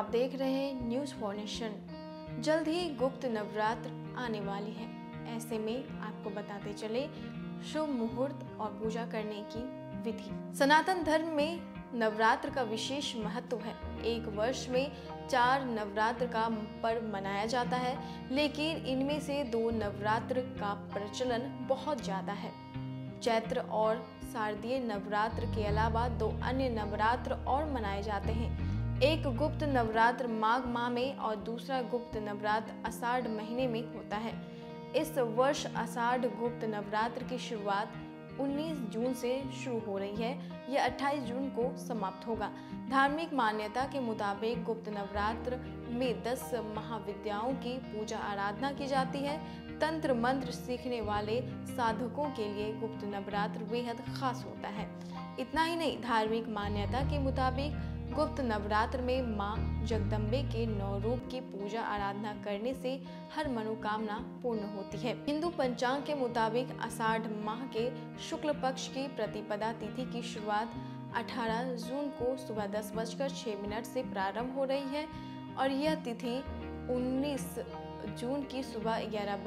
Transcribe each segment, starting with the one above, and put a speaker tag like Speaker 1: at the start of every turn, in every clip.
Speaker 1: आप देख रहे हैं न्यूज़ फॉर नेशन। जल्द ही गुप्त नवरात्र आने वाली है। ऐसे में आपको बताते चले शुभ मुहूर्त और पूजा करने की विधि। सनातन धर्म में नवरात्र का विशेष महत्व है। एक वर्ष में 4 नवरात्र का पर्व मनाया जाता है, लेकिन इनमें से 2 नवरात्र का प्रचलन बहुत ज्यादा है। चैत्र और शारदीय नवरात्र के अलावा 2 अन्य नवरात्र और मनाए जाते हैं। एक गुप्त नवरात्र माघ माह में और दूसरा गुप्त नवरात्र आषाढ़ महीने में होता है। इस वर्ष आषाढ़ गुप्त नवरात्र की शुरुआत 19 जून से शुरू हो रही है। यह 28 जून को समाप्त होगा। धार्मिक मान्यता के मुताबिक गुप्त नवरात्र में 10 महाविद्याओं की पूजा आराधना की जाती है। तंत्र मंत्र सीखने वाले साधकों के लिए गुप्त नवरात्र बेहद खास होता है। इतना ही नहीं, धार्मिक मान्यता के मुताबिक गुप्त नवरात्र में मां जगदम्बे के 9 रूप की पूजा आराधना करने से हर मनोकामना पूर्ण होती है। हिंदू पंचांग के मुताबिक आषाढ़ माह के शुक्ल पक्ष की प्रतिपदा तिथि की शुरुआत 18 जून को सुबह 10:06 से प्रारंभ हो रही है और यह तिथि 19 जून की सुबह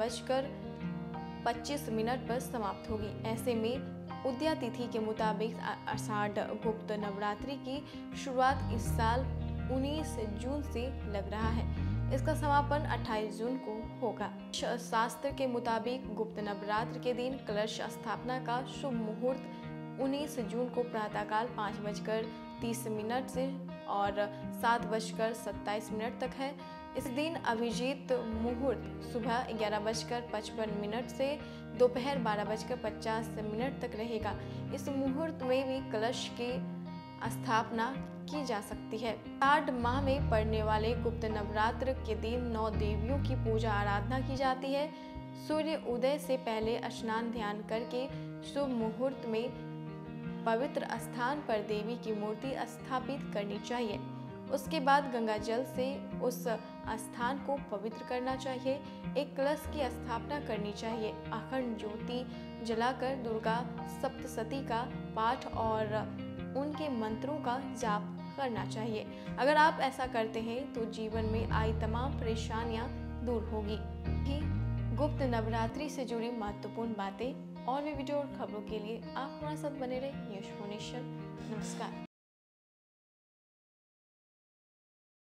Speaker 1: 11:25 पर समाप्त होगी। ऐसे में उदया तिथि के मुताबिक आषाढ़ गुप्त नवरात्रि की शुरुआत इस साल 19 जून से लग रहा है। इसका समापन 28 जून को होगा। शास्त्र के मुताबिक गुप्त नवरात्र के दिन कलश स्थापना का शुभ मुहूर्त 19 जून को प्रातःकाल 5:30 से और 7:27 तक है। इस दिन अभिजीत मुहूर्त सुबह 11:55 से दोपहर 12:50 तक रहेगा। इस मुहूर्त में भी कलश की स्थापना की जा सकती है। आषाढ़ माह में पड़ने वाले गुप्त नवरात्र के दिन 9 देवियों की पूजा आराधना की जाती है। सूर्य उदय से पहले स्नान ध्यान करके शुभ मुहूर्त में पवित्र स्थान पर देवी की मूर्ति स्थापित करनी चाहिए। उसके बाद गंगा जल से उस स्थान को पवित्र करना चाहिए। एक कलश की स्थापना करनी चाहिए। अखंड ज्योति जलाकर दुर्गा सप्तशती का पाठ और उनके मंत्रों का जाप करना चाहिए। अगर आप ऐसा करते हैं तो जीवन में आई तमाम परेशानियां दूर होगी। गुप्त नवरात्रि से जुड़ी महत्वपूर्ण बातें और भी वीडियो और खबरों के लिए आप हमारे साथ बने रहे। News for nation. नमस्कार।